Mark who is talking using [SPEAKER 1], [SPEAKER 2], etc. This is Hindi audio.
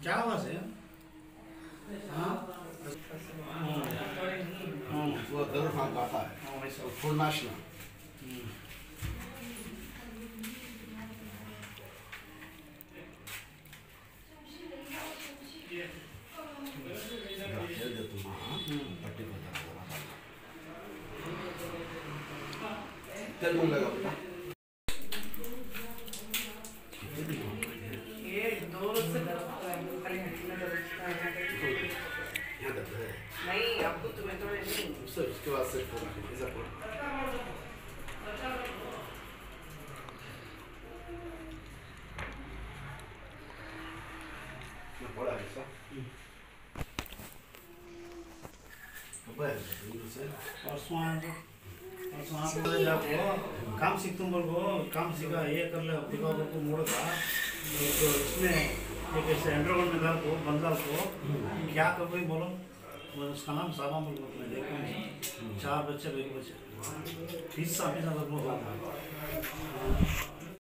[SPEAKER 1] क्या आवाज है? हाँ
[SPEAKER 2] वो दर फान आता है
[SPEAKER 1] वैसा
[SPEAKER 2] फुल नेशनल ये तुम पट्टी को तेल लगा बेटा
[SPEAKER 3] ये दो रोज से दर्द होता है खाली हड्डी में दर्द होता है
[SPEAKER 2] यहाँ दर्द है
[SPEAKER 3] नहीं आपको तुम्हें तो नहीं
[SPEAKER 2] उसके बाद सिर्फ ऐसा बड़ा है ऐसा
[SPEAKER 1] और जाको काम सीख तुम बोल को काम सीखा ये कर ले दिमाग को मोड़ का तो इसमें एक ऐसे अंडरग्राउंड में डाल को बंदा को क्या कर कोई बोलो उसका नाम सामा बोल को मैं देखो 4 बच्चे 2 बच्चे 30 साल 20 साल